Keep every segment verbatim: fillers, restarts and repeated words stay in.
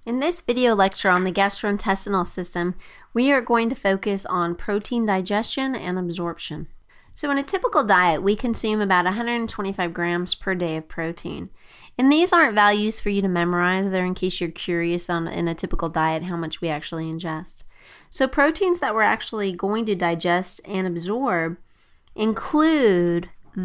In this video lecture on the gastrointestinal system, we are going to focus on protein digestion and absorption. So in a typical diet, we consume about one hundred twenty-five grams per day of protein. And these aren't values for you to memorize. They're in case you're curious on in a typical diet how much we actually ingest. So proteins that we're actually going to digest and absorb include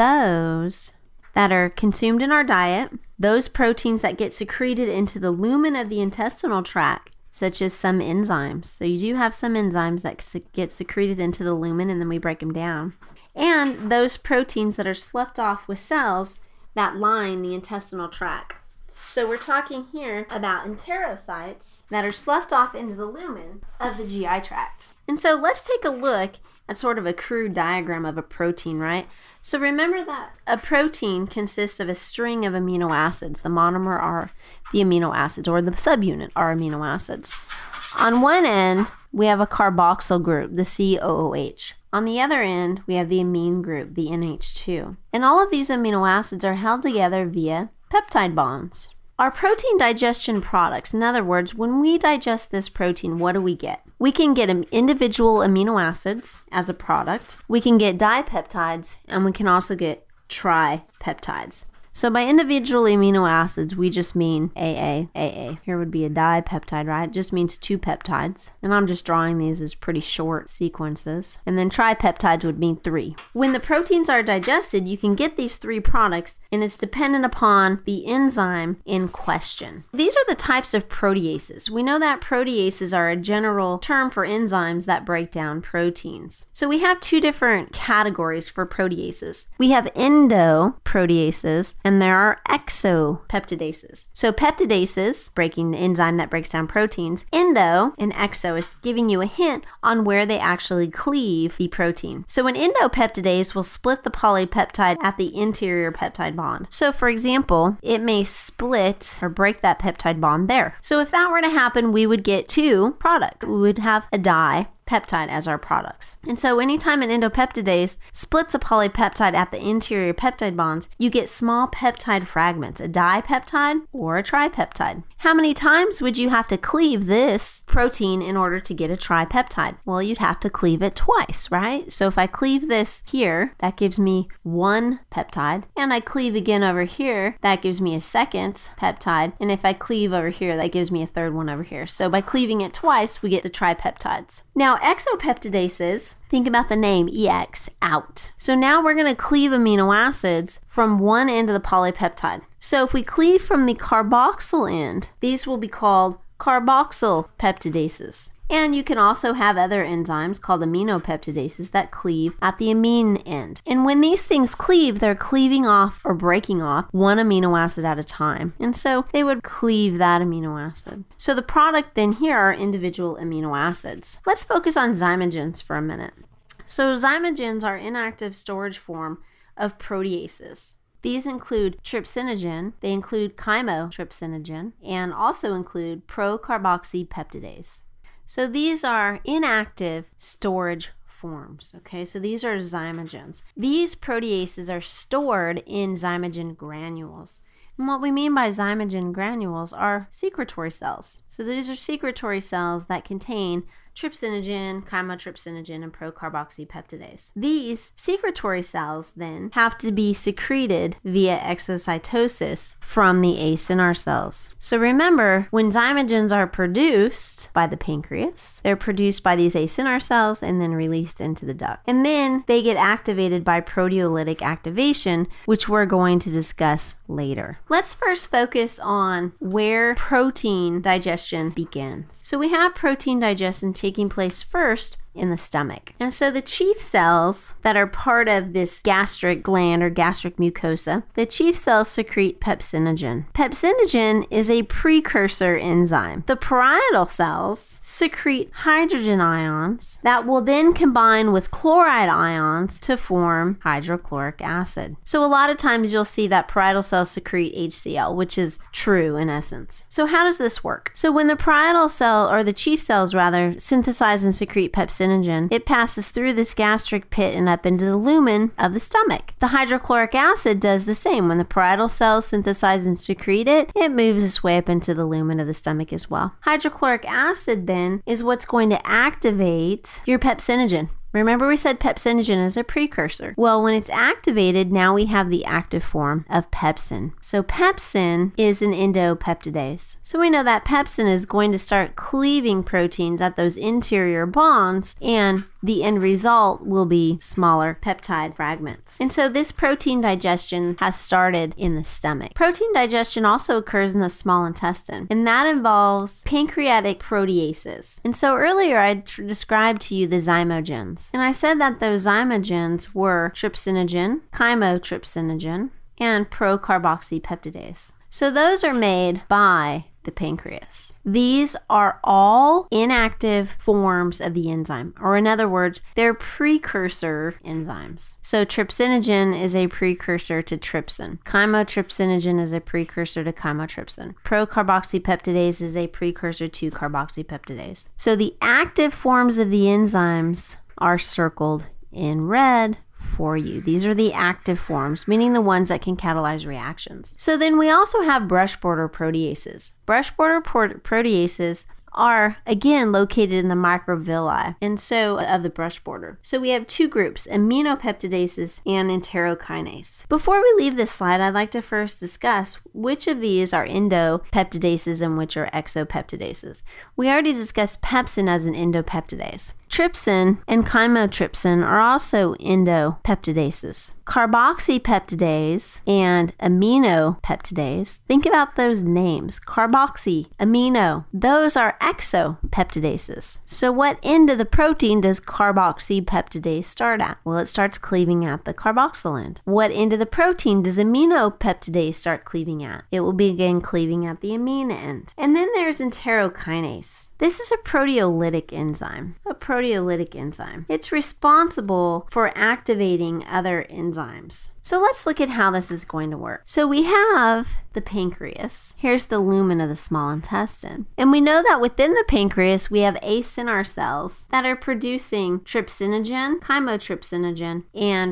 those that are consumed in our diet, those proteins that get secreted into the lumen of the intestinal tract, such as some enzymes. So you do have some enzymes that get secreted into the lumen and then we break them down. And those proteins that are sloughed off with cells that line the intestinal tract. So we're talking here about enterocytes that are sloughed off into the lumen of the G I tract. And so let's take a look at sort of a crude diagram of a protein, right? So remember that a protein consists of a string of amino acids. The monomer are the amino acids, or the subunit are amino acids. On one end, we have a carboxyl group, the C O O H. On the other end, we have the amine group, the N H two. And all of these amino acids are held together via peptide bonds. Our protein digestion products, in other words, when we digest this protein, what do we get? We can get individual amino acids as a product. We can get dipeptides, and we can also get tripeptides. So by individual amino acids, we just mean A A, A A. Here would be a dipeptide, right? It just means two peptides. And I'm just drawing these as pretty short sequences. And then tripeptides would mean three. When the proteins are digested, you can get these three products, and it's dependent upon the enzyme in question. These are the types of proteases. We know that proteases are a general term for enzymes that break down proteins. So we have two different categories for proteases. We have endoproteases, and there are exopeptidases. So peptidases, breaking the enzyme that breaks down proteins. Endo and exo is giving you a hint on where they actually cleave the protein. So an endopeptidase will split the polypeptide at the interior peptide bond. So for example, it may split or break that peptide bond there. So if that were to happen, we would get two products. We would have a di peptide as our products. And so anytime an endopeptidase splits a polypeptide at the interior peptide bonds, you get small peptide fragments, a dipeptide or a tripeptide. How many times would you have to cleave this protein in order to get a tripeptide? Well, you'd have to cleave it twice, right? So if I cleave this here, that gives me one peptide, and I cleave again over here, that gives me a second peptide, and if I cleave over here, that gives me a third one over here. So by cleaving it twice, we get the tripeptides. Now, exopeptidases, think about the name, E X, out. So now we're going to cleave amino acids from one end of the polypeptide. So if we cleave from the carboxyl end, these will be called carboxyl peptidases. And you can also have other enzymes called aminopeptidases that cleave at the amine end. And when these things cleave, they're cleaving off or breaking off one amino acid at a time. And so they would cleave that amino acid. So the product then here are individual amino acids. Let's focus on Zymogens for a minute. So Zymogens are inactive storage form of proteases. These include trypsinogen, they include chymotrypsinogen, and also include procarboxypeptidase. So these are inactive storage forms, okay? So these are Zymogens. These proteases are stored in Zymogen granules. And what we mean by Zymogen granules are secretory cells. So these are secretory cells that contain trypsinogen, chymotrypsinogen, and procarboxypeptidase. These secretory cells then have to be secreted via exocytosis from the acinar cells. So remember, when Zymogens are produced by the pancreas, they're produced by these acinar cells and then released into the duct. And then they get activated by proteolytic activation, which we're going to discuss later. Let's first focus on where protein digestion begins. So we have protein digestion taking place first in the stomach. And so the chief cells that are part of this gastric gland or gastric mucosa, the chief cells secrete pepsinogen. Pepsinogen is a precursor enzyme. The parietal cells secrete hydrogen ions that will then combine with chloride ions to form hydrochloric acid. So a lot of times you'll see that parietal cells secrete H C l, which is true in essence. So how does this work? So when the parietal cell, or the chief cells rather, synthesize synthesize and secrete pepsinogen, it passes through this gastric pit and up into the lumen of the stomach. The hydrochloric acid does the same. When the parietal cells synthesize and secrete it, it moves its way up into the lumen of the stomach as well. Hydrochloric acid then is what's going to activate your pepsinogen. Remember we said pepsinogen is a precursor. Well, when it's activated, now we have the active form of pepsin. So pepsin is an endopeptidase. So we know that pepsin is going to start cleaving proteins at those interior bonds, and the end result will be smaller peptide fragments. And so this protein digestion has started in the stomach. Protein digestion also occurs in the small intestine, and that involves pancreatic proteases. And so earlier I described to you the Zymogens. And I said that those Zymogens were trypsinogen, chymotrypsinogen, and procarboxypeptidase. So those are made by the pancreas. These are all inactive forms of the enzyme, or in other words, they're precursor enzymes. So trypsinogen is a precursor to trypsin. Chymotrypsinogen is a precursor to chymotrypsin. Procarboxypeptidase is a precursor to carboxypeptidase. So the active forms of the enzymes are circled in red for you. These are the active forms, meaning the ones that can catalyze reactions. So then we also have brush border proteases. Brush border proteases are again located in the microvilli and so of the brush border. So we have two groups, aminopeptidases and enterokinase. Before we leave this slide, I'd like to first discuss which of these are endopeptidases and which are exopeptidases. We already discussed pepsin as an endopeptidase. Trypsin and chymotrypsin are also endopeptidases. Carboxypeptidase and aminopeptidase, think about those names. Carboxy, amino, those are exopeptidases. So what end of the protein does carboxypeptidase start at? Well, it starts cleaving at the carboxyl end. What end of the protein does aminopeptidase start cleaving at? It will begin cleaving at the amine end. And then there's enterokinase. This is a proteolytic enzyme. A proteolytic enzyme. It's responsible for activating other enzymes. So let's look at how this is going to work. So we have the pancreas. Here's the lumen of the small intestine. And we know that within the pancreas, we have acinar cells that are producing trypsinogen, chymotrypsinogen, and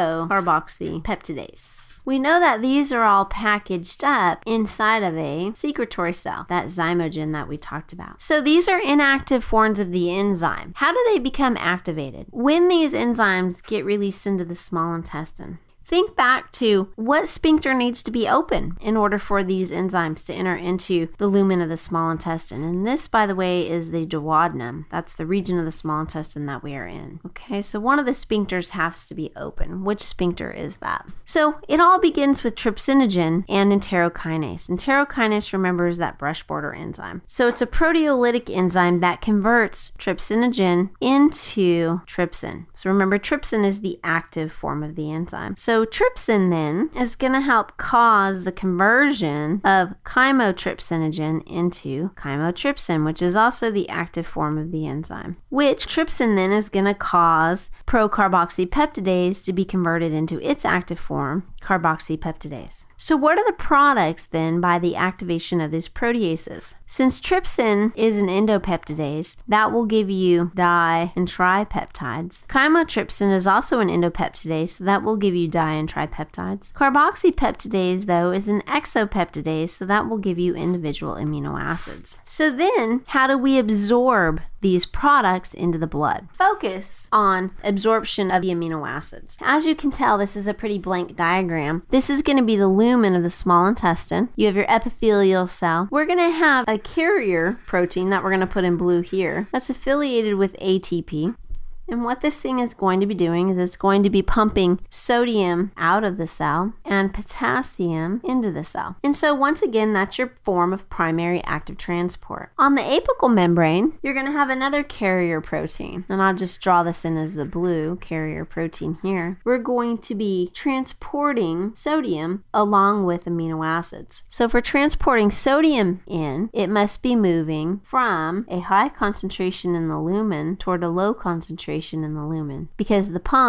procarboxypeptidase. We know that these are all packaged up inside of a secretory cell, that zymogen that we talked about. So these are inactive forms of the enzyme. How do they become activated? When these enzymes get released into the small intestine. Think back to what sphincter needs to be open in order for these enzymes to enter into the lumen of the small intestine. And this, by the way, is the duodenum. That's the region of the small intestine that we are in. Okay, so one of the sphincters has to be open. Which sphincter is that? So it all begins with trypsinogen and enterokinase. Enterokinase, remember, is that brush border enzyme. So it's a proteolytic enzyme that converts trypsinogen into trypsin. So remember, trypsin is the active form of the enzyme. So So trypsin then is going to help cause the conversion of chymotrypsinogen into chymotrypsin, which is also the active form of the enzyme. Which trypsin then is going to cause procarboxypeptidase to be converted into its active form, carboxypeptidase. So what are the products then by the activation of these proteases? Since trypsin is an endopeptidase, that will give you di and tripeptides. Chymotrypsin is also an endopeptidase, so that will give you di and tripeptides. Carboxypeptidase, though, is an exopeptidase, so that will give you individual amino acids. So then, how do we absorb these products into the blood? Focus on absorption of the amino acids. As you can tell, this is a pretty blank diagram. This is going to be the lumen of the small intestine. You have your epithelial cell. We're going to have a carrier protein that we're going to put in blue here that's affiliated with A T P. And what this thing is going to be doing is it's going to be pumping sodium out of the cell and potassium into the cell. And so once again, that's your form of primary active transport. On the apical membrane, you're going to have another carrier protein. And I'll just draw this in as the blue carrier protein here. We're going to be transporting sodium along with amino acids. So for transporting sodium in, it must be moving from a high concentration in the lumen toward a low concentration in the lumen, because the pump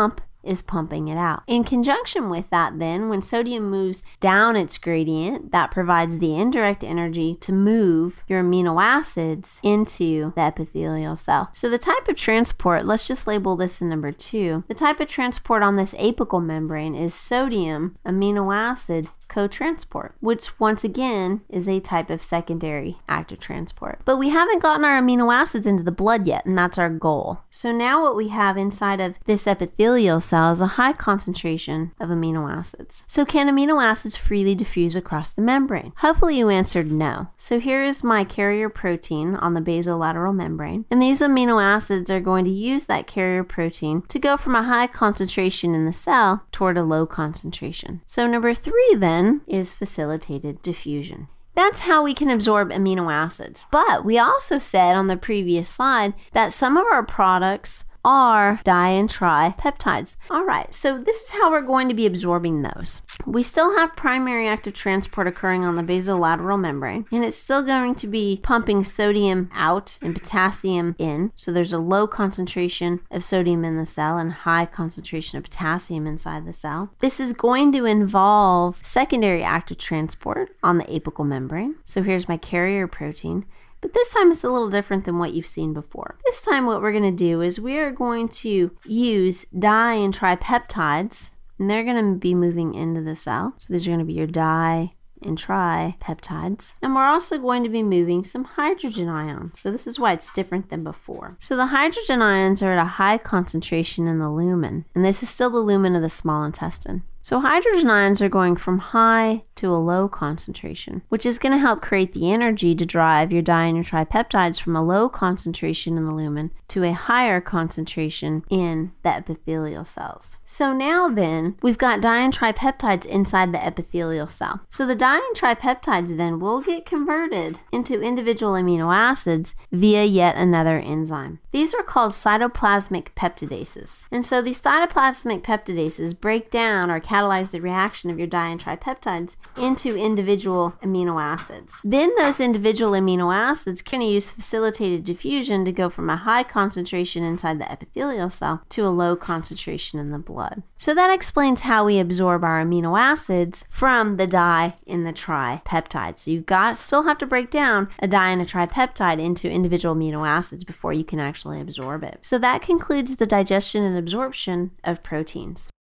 is pumping it out. In conjunction with that then, when sodium moves down its gradient, that provides the indirect energy to move your amino acids into the epithelial cell. So the type of transport, let's just label this in number two. The type of transport on this apical membrane is sodium amino acid co-transport, which once again is a type of secondary active transport. But we haven't gotten our amino acids into the blood yet, and that's our goal. So now what we have inside of this epithelial cell is a high concentration of amino acids. So can amino acids freely diffuse across the membrane? Hopefully you answered no. So here is my carrier protein on the basolateral membrane, and these amino acids are going to use that carrier protein to go from a high concentration in the cell toward a low concentration. So number three then is facilitated diffusion. That's how we can absorb amino acids. But we also said on the previous slide that some of our products are di and tripeptides. All right, so this is how we're going to be absorbing those. We still have primary active transport occurring on the basolateral membrane, and it's still going to be pumping sodium out and potassium in. So there's a low concentration of sodium in the cell and high concentration of potassium inside the cell. This is going to involve secondary active transport on the apical membrane. So here's my carrier protein. But this time it's a little different than what you've seen before. This time what we're going to do is we are going to use di and tripeptides, and they're going to be moving into the cell. So these are going to be your di and tripeptides. And we're also going to be moving some hydrogen ions. So this is why it's different than before. So the hydrogen ions are at a high concentration in the lumen, and this is still the lumen of the small intestine. So hydrogen ions are going from high to a low concentration, which is going to help create the energy to drive your di and your tripeptides from a low concentration in the lumen to a higher concentration in the epithelial cells. So now then, we've got di and tripeptides inside the epithelial cell. So the di and tripeptides then will get converted into individual amino acids via yet another enzyme. These are called cytoplasmic peptidases. And so these cytoplasmic peptidases break down or catalyze the reaction of your di and tripeptides into individual amino acids. Then those individual amino acids can use facilitated diffusion to go from a high concentration inside the epithelial cell to a low concentration in the blood. So that explains how we absorb our amino acids from the di and the tripeptides. So you've got still have to break down a di and a tripeptide into individual amino acids before you can actually absorb it. So that concludes the digestion and absorption of proteins.